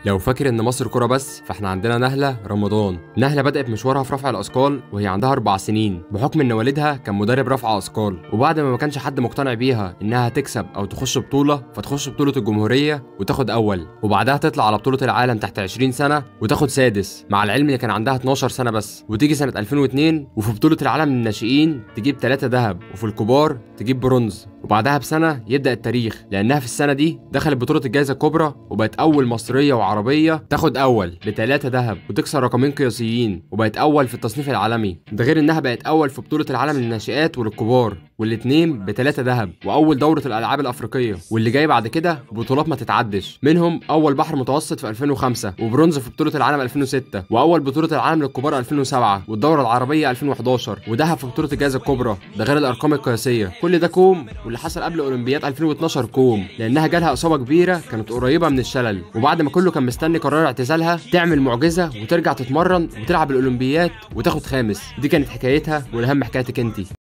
لو فاكر ان مصر كوره بس، فاحنا عندنا نهله رمضان. نهله بدات مشوارها في رفع الاثقال وهي عندها 4 سنين، بحكم ان والدها كان مدرب رفع اثقال. وبعد ما كانش حد مقتنع بيها انها تكسب او تخش بطوله، فتخش بطوله الجمهوريه وتاخد اول، وبعدها تطلع على بطوله العالم تحت 20 سنه وتاخد سادس، مع العلم ان كان عندها 12 سنه بس. وتيجي سنه 2002 وفي بطوله العالم للناشئين تجيب 3 ذهب، وفي الكبار تجيب برونز. وبعدها بسنه يبدا التاريخ، لانها في السنه دي دخلت بطوله الجائزه الكبرى وبقت اول مصريه وعربيه تاخد اول ب3 ذهب وتكسر رقمين قياسيين، وبقت اول في التصنيف العالمي. ده غير انها بقت اول في بطوله العالم للناشئات وللكبار، والاثنين ب3 ذهب، واول دوره الالعاب الافريقيه. واللي جاي بعد كده بطولات ما تتعدش، منهم اول بحر متوسط في 2005، وبرونز في بطوله العالم 2006، واول بطوله العالم للكبار 2007، والدوره العربيه 2011، وذهب في بطوله الجائزه الكبرى. ده غير الارقام القياسيه. كل ده كوم، واللي حصل قبل اولمبياد 2012 كوم، لانها جالها اصابه كبيره كانت قريبه من الشلل. وبعد ما كله كان مستني قرار اعتزالها تعمل معجزه وترجع تتمرن وتلعب الاولمبياد وتاخد خامس. دي كانت حكايتها، والاهم حكايتك انتي.